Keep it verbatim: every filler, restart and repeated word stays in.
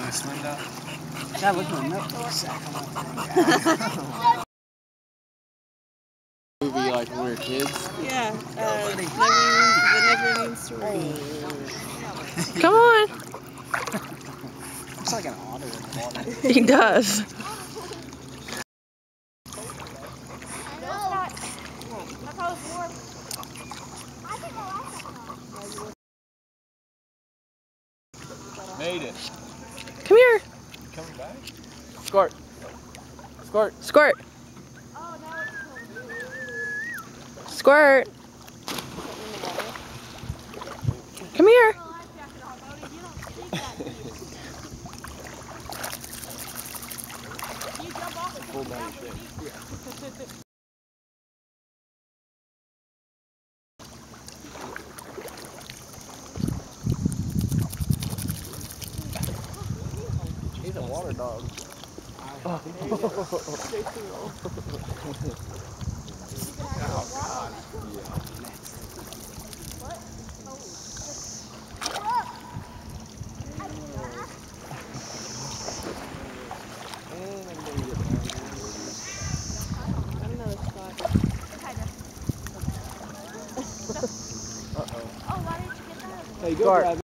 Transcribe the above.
Miss Linda. God, look at my milk sack on that Movie like when we were kids. Yeah. Uh, never, the never-ending story. Come on. Looks like an otter in the water. He does. Made it. Come here. Coming back? Squirt. Squirt. Squirt. Squirt. Come here. Full body shake. He's a water dog. Oh, God. Yeah. Uh-oh. Oh, why did you get that? Hey, go grab it.